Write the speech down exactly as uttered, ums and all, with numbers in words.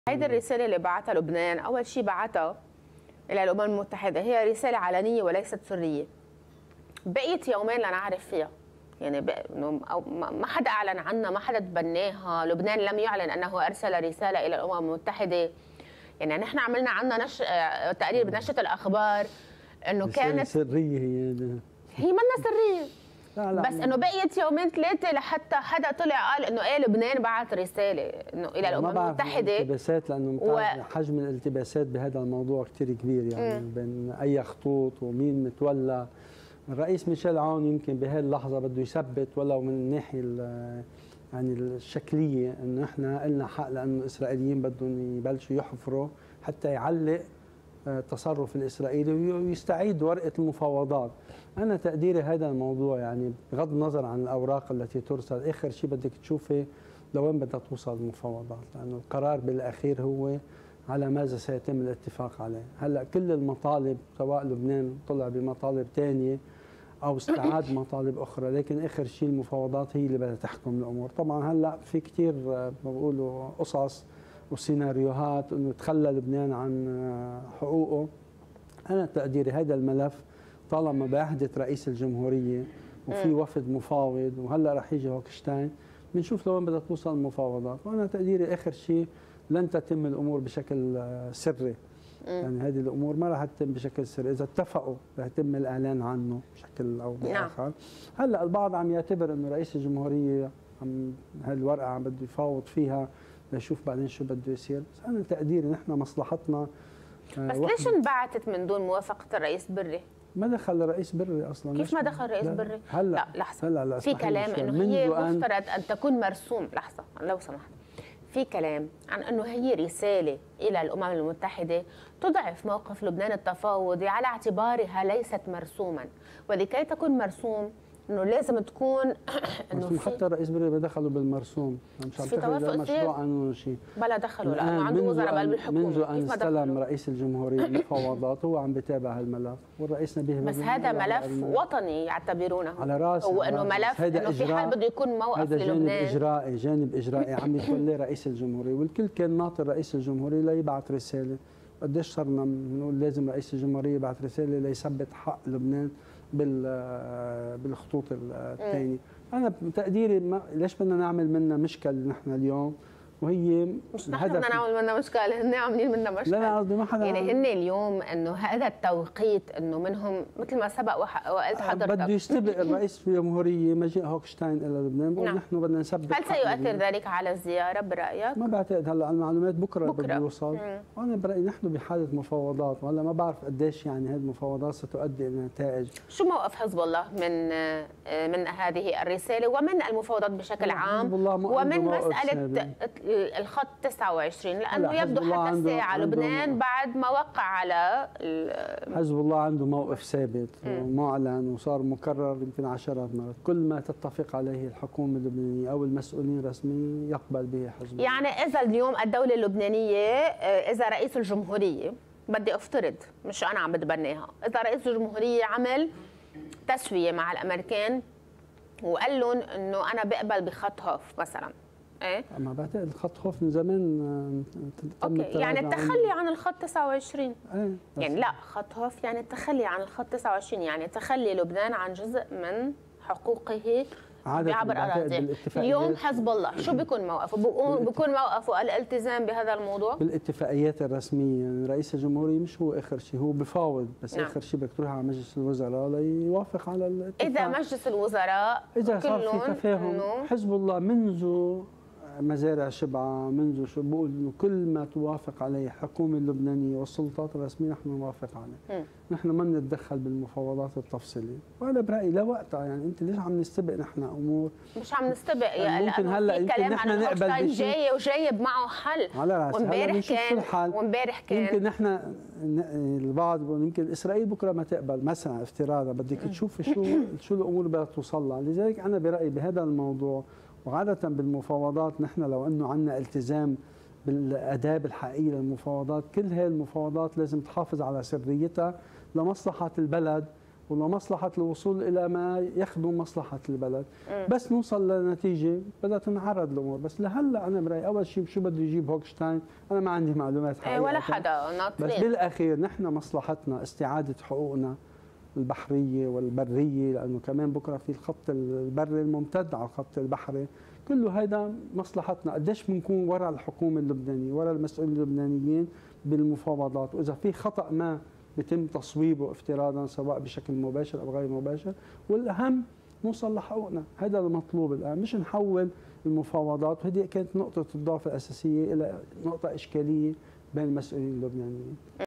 هيدي الرسالة اللي بعتها لبنان أول شيء بعتها إلى الأمم المتحدة هي رسالة علنية وليست سرية. بقيت يومين لنعرف فيها، يعني أو ما حدا أعلن عنها، ما حدا تبناها. لبنان لم يعلن أنه أرسل رسالة إلى الأمم المتحدة. يعني نحن عملنا عنها نش... تقرير بنشرة الأخبار إنه كانت سرية. هي هي منا سرية. لا لا بس انه بقيت يومين ثلاثه لحتى حدا طلع قال انه ايه لبنان بعت رساله انه الى الامم المتحده. الالتباسات لانه و... حجم الالتباسات بهذا الموضوع كثير كبير، يعني م. بين اي خطوط ومين متولى. الرئيس ميشيل عون يمكن بهذه اللحظه بده يثبت ولو من الناحيه يعني الشكليه انه احنا لنا حق، لانه الاسرائيليين بدهم يبلشوا يحفروا حتى يعلق التصرف الإسرائيلي ويستعيد ورقة المفاوضات. أنا تقديري هذا الموضوع يعني بغض النظر عن الأوراق التي ترسل، آخر شيء بدك تشوفي لوين بدها توصل المفاوضات، لأنه القرار بالأخير هو على ماذا سيتم الاتفاق عليه. هلأ كل المطالب سواء لبنان طلع بمطالب ثانية أو استعاد مطالب أخرى، لكن آخر شيء المفاوضات هي اللي بدها تحكم الأمور. طبعا هلأ في كثير بقولوا قصص وسيناريوهات انه تخلى لبنان عن حقوقه. انا تقديري هذا الملف طالما بعهده رئيس الجمهوريه وفي وفد مفاوض وهلا رح يجي هوكشتاين، بنشوف لوين بدها توصل المفاوضات. وانا تقديري اخر شيء لن تتم الامور بشكل سري، يعني هذه الامور ما رح تتم بشكل سري. اذا اتفقوا رح يتم الاعلان عنه بشكل او باخر. هلا البعض عم يعتبر انه رئيس الجمهوريه عم هالورقه عم بده يفاوض فيها لنشوف بعدين شو بده يصير. بس انا تقديري نحن مصلحتنا. بس ليش انبعثت من دون موافقه الرئيس بري؟ ما دخل الرئيس بري اصلا. كيف ما دخل الرئيس بري؟ هلا لا لحظه، هلا لا في كلام انه هي مفترض ان تكون مرسوم. لحظه لو سمحت، في كلام عن انه هي رساله الى الامم المتحده تضعف موقف لبنان التفاوضي على اعتبارها ليست مرسوما، ولكي تكون مرسوم انه لازم تكون انه حتى الرئيس بري بدخلوا بالمرسوم، مش عم تاخذ مشروع عنه شيء بلا دخلوا لانه عنده وزراء بقلب الحكومه. منذ ان استلم رئيس الجمهوريه المفاوضات هو عم بتابع هالملف، والرئيس نبيه بس هذا ملف وطني يعتبرونه على راسه، هو انه ملف انه في حال بده يكون موقف هذا للبنان. جانب اجرائي، جانب اجرائي عم يتوليه رئيس الجمهوريه، والكل كان ناطر رئيس الجمهوريه ليبعث رساله. قديش صرنا بنقول لازم رئيس الجمهوريه يبعث رساله ليثبت حق لبنان بالخطوط الثانيه. انا بتقديري ما ليش بدنا نعمل منها مشكل نحن اليوم، وهي مش نحن بدنا نعمل منها مشكل، هن عاملين منها مشكل. لا لا قصدي ما حدا، يعني هن اليوم انه هذا التوقيت انه منهم مثل ما سبق وقلت حضرتك بده يستبق الرئيس الجمهوريه مجيء هوكشتاين الى لبنان، بقول نحن بدنا نثبت. هل سيؤثر ذلك على الزياره برايك؟ ما بعتقد. هلا المعلومات بكره, بكرة. بده يوصل. وانا برايي نحن بحاله مفاوضات، وهلا ما بعرف قديش يعني هذه المفاوضات ستؤدي الى نتائج. شو موقف حزب الله من من هذه الرساله ومن المفاوضات بشكل عام ومن مساله الخط تسعة وعشرين، لانه يبدو حتى الساعه لبنان بعد ما وقع على حزب الله عنده موقف ثابت ومعلن وصار مكرر يمكن عشرات مرات. كل ما تتفق عليه الحكومه اللبنانيه او المسؤولين الرسميين يقبل به حزب الله. يعني اذا اليوم الدوله اللبنانيه، اذا رئيس الجمهوريه، بدي افترض مش انا عم بتبناها، اذا رئيس الجمهوريه عمل تسويه مع الامريكان وقال لهم انه انا بقبل بخط هوف مثلا، ايه؟ ما بعتقد الخط خوف من زمان تم اوكي، يعني التخلي عن الخط تسعة وعشرين. ايه يعني لا، خط هوف يعني التخلي عن الخط تسعة وعشرين، يعني تخلي لبنان عن جزء من حقوقه بعبر اراضيه. اليوم حزب الله شو بيكون موقفه؟ بيكون موقفه الالتزام بهذا الموضوع بالاتفاقيات الرسميه. يعني رئيس الجمهوريه مش هو اخر شيء، هو بفاوض، بس نعم. اخر شيء بدك تروح على مجلس الوزراء ليوافق على الاتفاق. اذا مجلس الوزراء اذا صار في تفاهم، حزب الله منذ مزارع شبعة، منذ شو بقول انه كل ما توافق عليه الحكومه اللبنانيه والسلطات الرسميه نحن نوافق عليه. م. نحن ما بنتدخل بالمفاوضات التفصيليه، وانا برايي لوقتها. يعني انت ليش عم نستبق نحن امور؟ مش عم نستبق يا يعني ممكن هلا يمكن نحن نقبل بشيء جاي وجايب معه حل على راسي. وامبارح كان وامبارح كان يمكن نحن البعض بيقول يمكن اسرائيل بكره ما تقبل مثلا افتراضا، بدك تشوفي شو شو الامور بدها توصل لها. لذلك انا برايي بهذا الموضوع وعادة بالمفاوضات نحن لو انه عندنا التزام بالاداب الحقيقيه للمفاوضات، كل هاي المفاوضات لازم تحافظ على سريتها لمصلحه البلد ولمصلحة الوصول إلى ما يخدم مصلحة البلد. م. بس نوصل لنتيجة بدها تنعرض الأمور. بس لهلا أنا برأيي أول شيء شو بده يجيب هوكشتاين، أنا ما عندي معلومات حقيقة. ولا حدا ناطرين. بس بالأخير نحن مصلحتنا استعادة حقوقنا البحرية والبرية، لأنه كمان بكرة في الخط البري الممتد على الخط البحري، كله هذا مصلحتنا. قديش بنكون وراء الحكومة اللبنانية، وراء المسؤولين اللبنانيين بالمفاوضات، وإذا في خطأ ما بيتم تصويبه افتراضا سواء بشكل مباشر أو غير مباشر، والأهم نوصل لحقوقنا. هذا المطلوب الآن، مش نحول المفاوضات. وهذه كانت نقطة الضعف الأساسية إلى نقطة إشكالية بين المسؤولين اللبنانيين.